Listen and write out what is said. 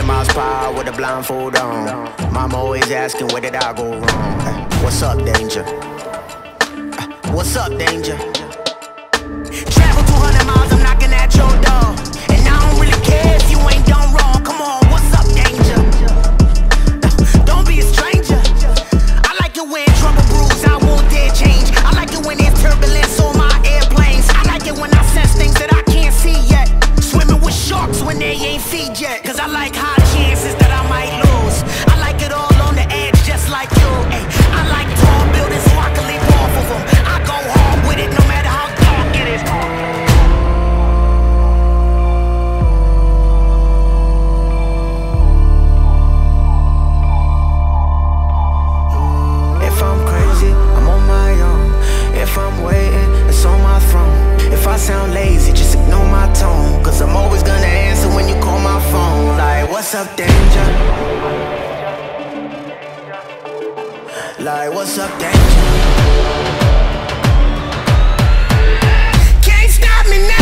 miles per hour with a blindfold on. Mama always asking where did I go wrong. What's up, danger? What's up, danger? Travel 200 miles, I'm knocking at your door. And I don't really care if you ain't done wrong. Come on, what's up, danger? Don't be a stranger. I like it when trouble brews, I won't dare change. I like it when there's turbulence on my airplanes. I like it when I sense things that I can't see yet. Swimming with sharks when they ain't feed yet. Cause I like high chances that I might lose. I like it all on the edge just like you. Ay, I like tall buildings so I can leap off of them. I go hard with it no matter how dark it is. If I'm crazy, I'm on my own. If I'm waiting, it's on my throne. If I sound lazy, just ignore my tone. Cause I'm always gonna answer when you call my phone. Like, what's up, danger? Like, what's up, danger? Can't stop me now.